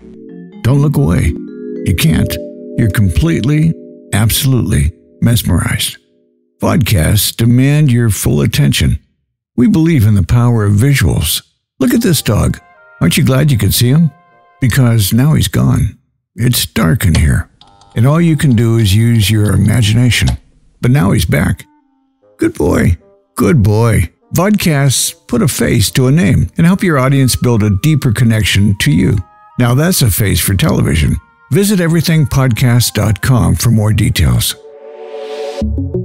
Don't look away. You can't. You're completely, absolutely mesmerized. Vodcasts demand your full attention. We believe in the power of visuals. Look at this dog. Aren't you glad you could see him? Because now he's gone. It's dark in here, and all you can do is use your imagination. But now he's back. Good boy. Good boy. Vodcasts put a face to a name and help your audience build a deeper connection to you. Now that's a face for television. Visit everythingpodcasts.com for more details.